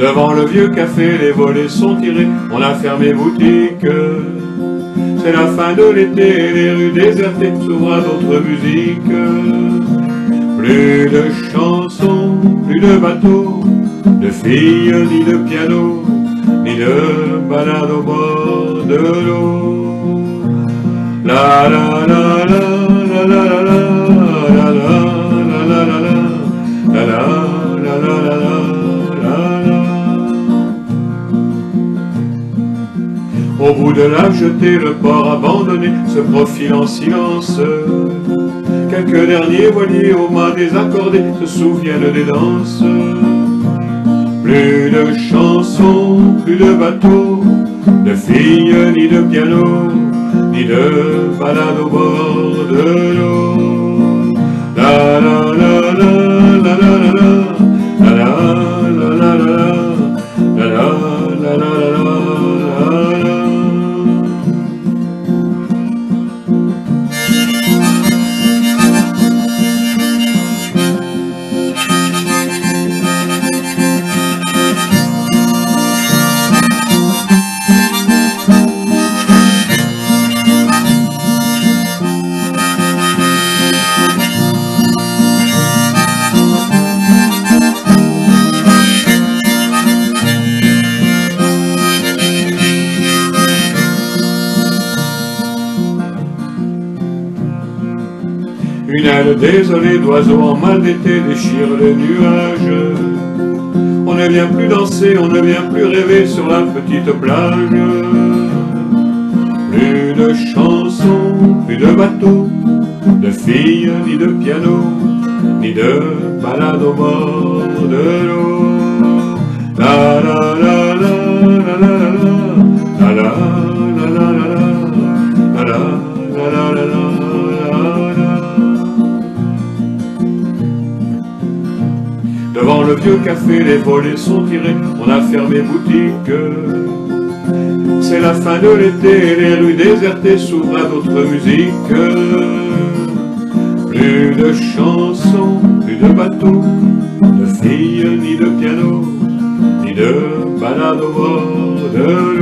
Devant le vieux café, les volets sont tirés, on a fermé boutique. C'est la fin de l'été, les rues désertées s'ouvrent à d'autres musiques. Plus de chansons, plus de bateaux, de filles ni de piano, ni de balades au bord de l'eau. La la la la la la la la la la la la la la la la. Au bout de la jetée, le port abandonné se profile en silence. Quelques derniers voiliers aux mains désaccordées se souviennent des danses. Plus de chansons, plus de bateaux, de filles ni de piano, ni de balades au bord de l'eau. La la la la la la la la la la la la la la la. Une aile désolée d'oiseaux en mal d'été déchire le nuage. On ne vient plus danser, on ne vient plus rêver sur la petite plage. Plus de chansons, plus de bateaux, de filles ni de piano, ni de balades au bord de l'eau. La la la la la la la la la la la la la la la la. Devant le vieux café, les volets sont tirés, on a fermé boutique. C'est la fin de l'été, les rues désertées s'ouvrent à d'autres musiques. Plus de chansons, plus de bateaux, de filles ni de piano, ni de balades au bord de